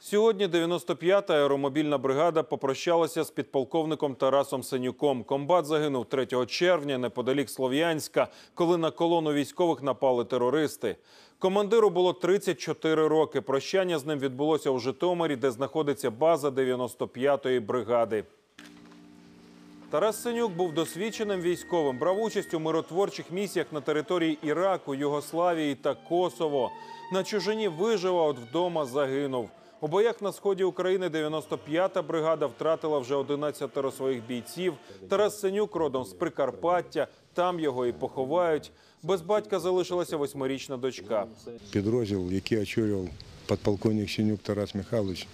Сьогодні 95-та аеромобільна бригада попрощалася з підполковником Тарасом Сенюком. Комбат загинув 3 червня неподалік Слов'янська, коли на колону військових напали терористи. Командиру було 34 роки. Прощання з ним відбулося у Житомирі, де знаходиться база 95-ї бригади. Тарас Сенюк був досвідченим військовим, брав участь у миротворчих місіях на території Іраку, Югославії та Косово. На чужині вижив, а от вдома загинув. У боях на сході України 95-та бригада втратила вже 11 своїх бійців. Тарас Сенюк родом з Прикарпаття, там його і поховають. Без батька залишилася 8-річна дочка. Підрозділ, який очолював підполковник Сенюк Тарас Михайлович,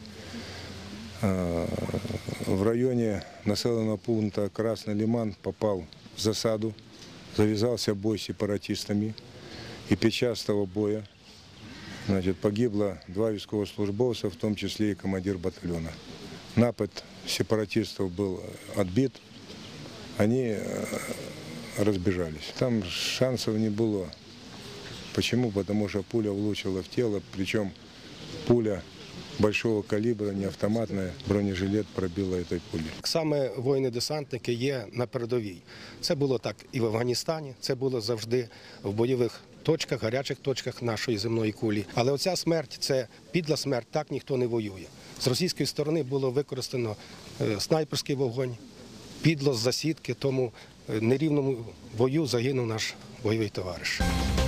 в районі населеного пункту Красний Лиман попав в засаду, зав'язався бой з сепаратистами. І під час того бою погибло 2 військовослужбовця, в тому числі і командир батальйону. Напад сепаратистів був відбит, вони розбіжались. Там шансів не було. Чому? Тому що пуля влучила в тіло, причому пуля большого калібру, не автоматна, бронежилет пробила цією пулею. Саме воїни-десантники є на передовій. Це було так і в Афганістані, це було завжди в бойових точках, гарячих точках нашої земної кулі. Але оця смерть – це підла смерть, так ніхто не воює. З російської сторони було використано снайперський вогонь, підло з засідки, тому в нерівному бою загинув наш бойовий товариш.